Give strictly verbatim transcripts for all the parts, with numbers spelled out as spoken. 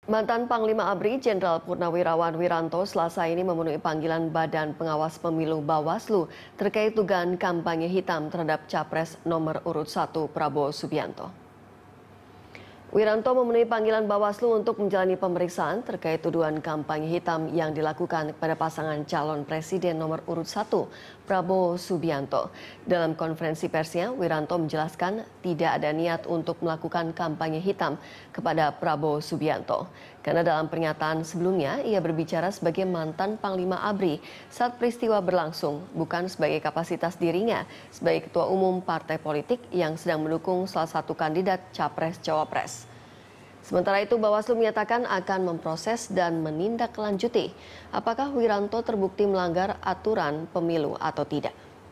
Mantan Panglima ABRI Jenderal Purnawirawan Wiranto Selasa ini memenuhi panggilan Badan Pengawas Pemilu Bawaslu terkait dugaan kampanye hitam terhadap Capres nomor urut satu Prabowo Subianto. Wiranto memenuhi panggilan Bawaslu untuk menjalani pemeriksaan terkait tuduhan kampanye hitam yang dilakukan kepada pasangan calon presiden nomor urut satu Prabowo Subianto. Dalam konferensi persnya, Wiranto menjelaskan tidak ada niat untuk melakukan kampanye hitam kepada Prabowo Subianto. Karena dalam pernyataan sebelumnya, ia berbicara sebagai mantan Panglima ABRI saat peristiwa berlangsung, bukan sebagai kapasitas dirinya sebagai ketua umum partai politik yang sedang mendukung salah satu kandidat Capres-Cawapres. Sementara itu, Bawaslu menyatakan akan memproses dan menindaklanjuti apakah Wiranto terbukti melanggar aturan pemilu atau tidak.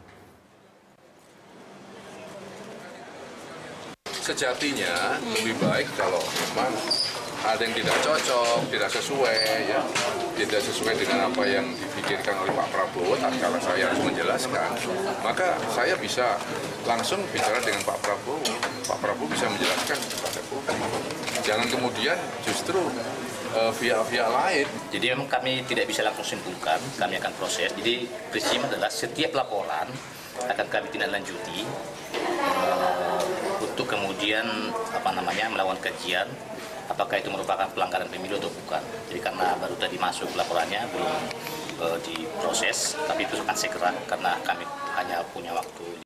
Sejatinya lebih baik kalau memang ada yang tidak cocok, tidak sesuai, ya, tidak sesuai dengan apa yang dipikirkan oleh Pak Prabowo. Tapi kalau saya harus menjelaskan, maka saya bisa langsung bicara dengan Pak Prabowo. Pak Prabowo bisa menjelaskan kepada publik. Jangan kemudian justru via-via uh, lain. Jadi memang kami tidak bisa langsung simpulkan, kami akan proses. Jadi prinsipnya adalah setiap laporan akan kami tindak lanjuti uh, untuk kemudian apa namanya melakukan kajian apakah itu merupakan pelanggaran pemilu atau bukan. Jadi karena baru tadi masuk laporannya belum uh, diproses, tapi itu akan segera karena kami hanya punya waktu